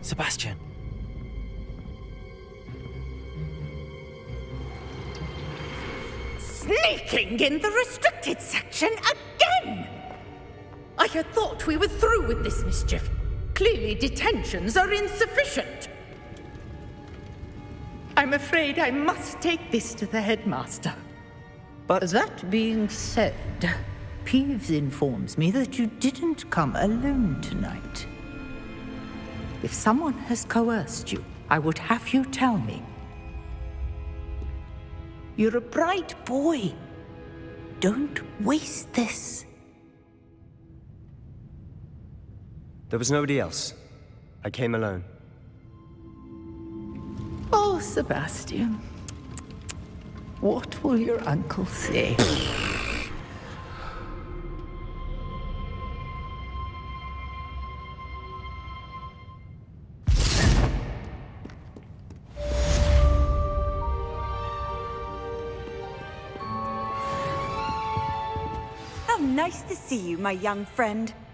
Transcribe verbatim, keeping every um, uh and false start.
Sebastian. Sneaking in the restricted section again! I had thought we were through with this mischief. Clearly detentions are insufficient. I'm afraid I must take this to the headmaster. But that being said, Peeves informs me that you didn't come alone tonight. If someone has coerced you, I would have you tell me. You're a bright boy. Don't waste this. There was nobody else. I came alone. Oh, Sebastian. What will your uncle say? How nice to see you, my young friend.